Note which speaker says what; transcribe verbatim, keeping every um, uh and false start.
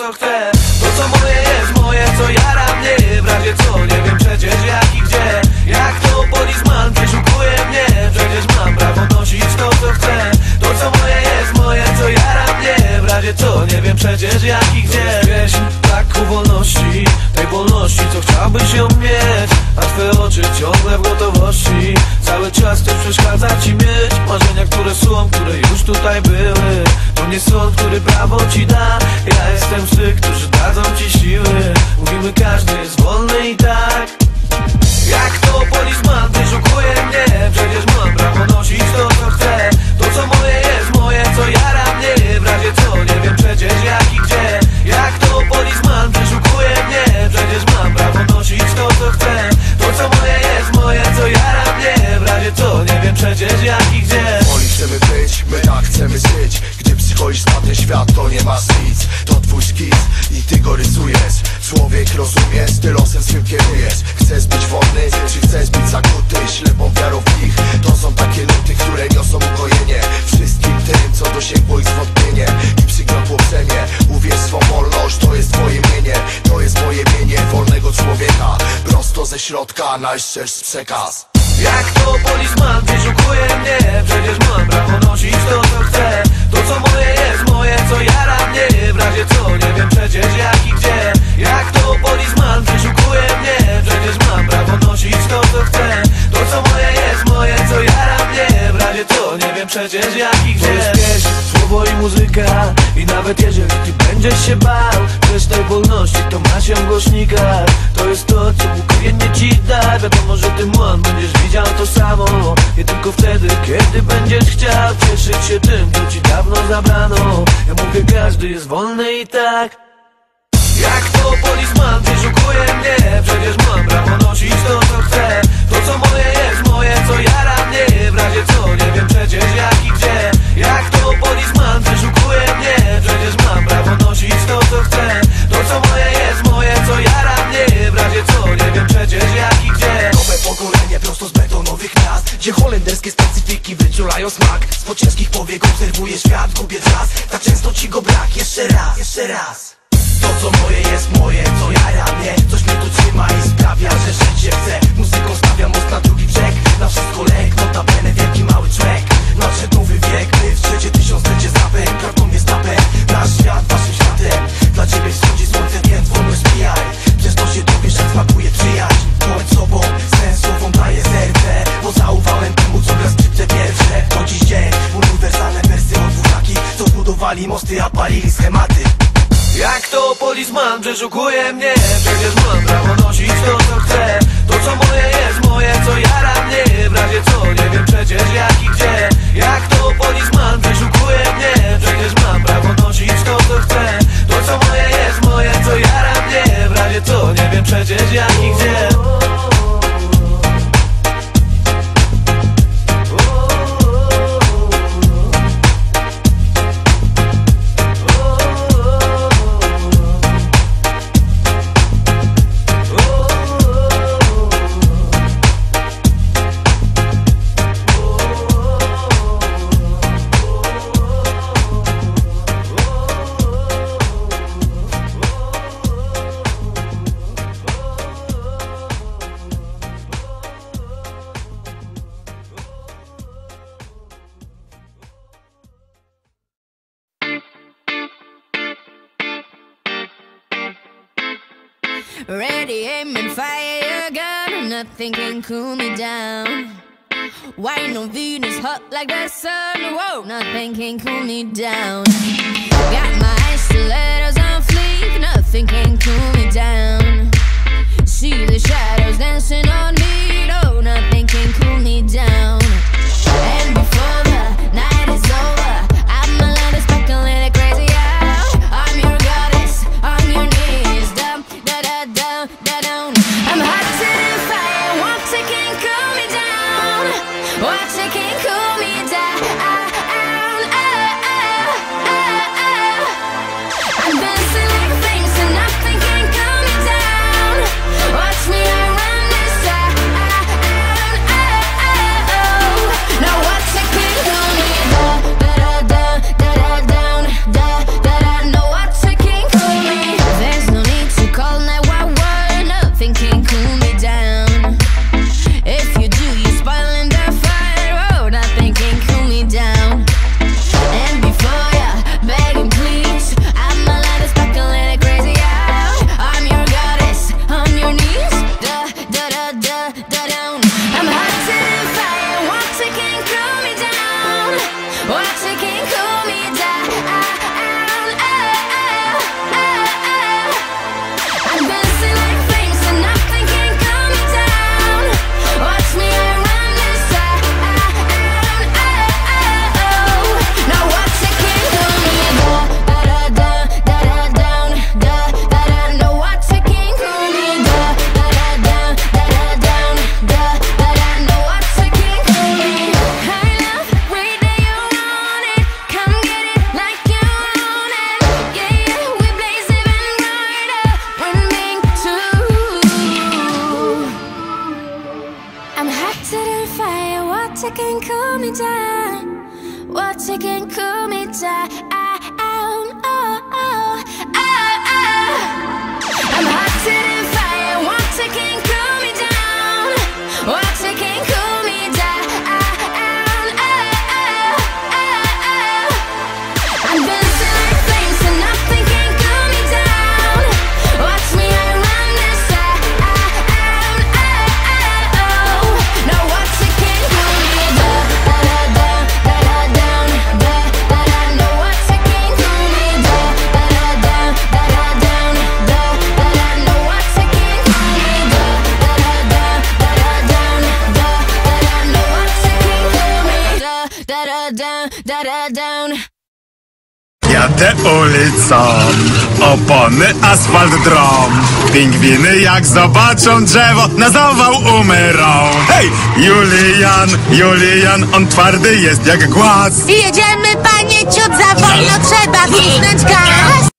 Speaker 1: co chcę. To co moje jest moje, co jara mnie. W razie co, nie wiem przecież jak i gdzie. Jak to polizman przeszukuje mnie. Przecież mam prawo nosić to co chcę. To co moje jest moje, co jara mnie. W razie co, nie wiem przecież jak i gdzie. Pieśń tak ku wolności, tej wolności co chciałbyś ją mieć. A twoje oczy ciągle w gotowości. Cały czas też przeszkadza ci mieć marzenia, które są, które już tutaj były. To nie sąd, który prawo ci da. Ja jestem z tych, którzy dadzą ci siły. Mówimy każdy jest wolny i tak. Jak to polizman wyszukuje mnie. Przecież mam prawo nosić to co chcę. To co moje jest moje, co jara mnie. W razie co, nie wiem przecież jak i gdzie. Jak to polizman wyszukuje mnie. Przecież mam prawo nosić to co chcę. To co moje jest moje, co jara mnie. W razie co, nie wiem przecież jak i gdzie.
Speaker 2: Woli chcemy być, my tak chcemy żyć. Gdy przychodzisz na ten świat, to nie masz nic. To twój szkic i ty go rysujesz. Człowiek rozumiesz, ty losem swym kierujesz. Chcesz być wolny, czy chcesz być zakuty ślepą wiarą w nich. To są takie nuty, które niosą ukojenie wszystkim tym, co dosięgło ich zwątpienie i przygniotło brzemię. Uwierz swą wolność, to jest twoje mienie. To jest moje mienie wolnego człowieka. Prosto ze środka najszczerszy przekaz.
Speaker 1: Jak to polizman wyszukuje mnie. Przecież mam prawo nosić to co chcę. To co moje jest moje, co jara mnie. W razie co, nie wiem przecież jak i gdzie. Jak to polizman wyszukuje mnie. Przecież mam prawo nosić to co chcę. To co moje jest moje, co jara mnie. W razie co, nie wiem przecież jak i gdzie. To jest pieśń, słowo i muzyka. I nawet jeżeli ty będziesz się bał też tej wolności, to masz ją w głośnikach. To jest to, co ukojenie ci da. Wiadomo, że ty młon będziesz widział to samo. Nie tylko wtedy, kiedy będziesz chciał cieszyć się tym, co ci dawno zabrano. Ja mówię, każdy jest wolny i tak. Jak to polizman wyszukuje mnie. Przecież mam prawo nosić to co chcę. To co moje jest moje, co jara mnie. W razie co, nie wiem przecież jak i gdzie. Jak to polizman wyszukuje mnie. Przecież mam prawo nosić to co chcę. To co moje jest moje, co jara mnie. W razie co, nie wiem przecież jak i gdzie.
Speaker 2: Nowe pokolenie prosto z betonowych miast, gdzie holenderskie specyfiki wyczulają smak. Spod ciężkich powiek obserwuję świat, gubię czas. Tak często ci go brak, jeszcze raz, jeszcze raz. To co moje jest moje, co jara mnie. Coś mnie tu trzyma i sprawia, że żyć się chce. Muzyką stawiam most na drugi brzeg. Na wszystko lek, notabene wielki mały człowiek. Nadszedł nowy wiek, my w trzecie tysiąclecie znamy. Prawdą jest napęd, nasz świat waszym światem. Dla ciebie wschodzi słońce, więc wolność spijaj. Przez to się dowiesz, jak smakuje przyjaźń. Bądź sobą, sensową daje serce. Bo zaufałem temu, co gra skrzypce pierwsze. To dziś dzień, uniwersalne wersy od dwóch takich, co budowali mosty, a palili schematy.
Speaker 1: Jak to polizman przeszukuje mnie. Przecież mam prawo nosić to co chcę. To co moje jest moje, co jara mnie. W razie co, nie wiem przecież jak i gdzie. Jak to polizman przeszukuje mnie. Przecież mam prawo nosić to co chcę. To co moje jest moje, co jara mnie. W razie co, nie wiem przecież jak i gdzie.
Speaker 3: Ready, aim and fire your gun. Nothing can cool me down. Wine on Venus, hot like the sun. Whoa, nothing can cool me down. Got my stilettos on fleek. Nothing can cool me down. See the shadows dancing on me. No, nothing can cool me down. And before the night is over, I'm a little speculating crazy out. I'm your goddess, on your knees. Dum, da da da da down. I'm hot to the fire. What's it can cool me down? What's it can cool me down? I'm dancing like things and nothing can cool me down. Watch me, I run this town. Now what's it can cool me down? Da da da da da down. Da da da. Know what's it can cool me da down. I'm hot to the fire, water can't cool me down. Water can't cool me down. I'm dancing like flames and nothing can cool me down. Watch me, I run this town. Now water can't cool me down. Da da da da da down. Da da da. No water can't cool me down. Da da da da da down. Da da da. No water can't cool me. I love the way that you want it. Come get it like you want it. Yeah yeah, we blaze even brighter when being two. I'm hot to the fire, water can cool me down. Water can cool me down. Oh, oh, oh, oh. I'm hot to the fire, water can cool me down. Water can cool me down. I'm dancing like flames and nothing can cool me down. Watch me, I run this town. No water can cool me down. Da da da da da down. Da da da. No water can cool me down. Da da da da da down. Da da da. No water can cool me down. Da da da da da down. Da da da. No water can cool me down. Da da da da da down.
Speaker 4: Jadę ulicą, opony asfalt drą. Pingwiny jak zobaczą drzewo, na zawał umrą. Hej! Julian, Julian, on twardy jest jak głaz.
Speaker 5: Jedziemy, panie ciut, za wolno trzeba wcisnąć gaz.